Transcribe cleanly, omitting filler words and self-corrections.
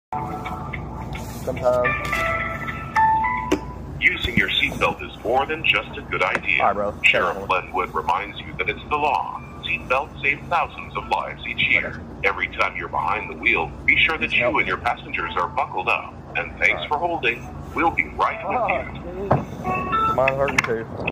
Sometimes. Using your seatbelt is more than just a good idea. All right, bro. Sheriff Len Wood reminds you that it's the law. Seatbelts save thousands of lives each year. Every time you're behind the wheel, be sure that you and your passengers are buckled up. And thanks for holding. We'll be right with you. Mine's hurting too.